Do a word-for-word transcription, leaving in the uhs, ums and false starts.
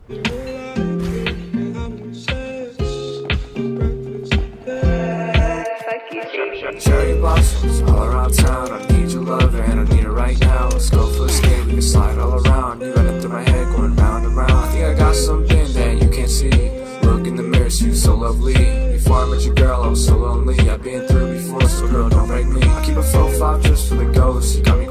Cherry blossoms all around town. I need your love and I need it right now. Let's go for a skate, we can slide all around. You running through my head, going round and round. I think I got something that you can't see. Look in the mirror, see you so lovely. Before I met you, girl, I was so lonely. I've been through before, so girl, don't break me. I keep a full five just for the ghost. You got me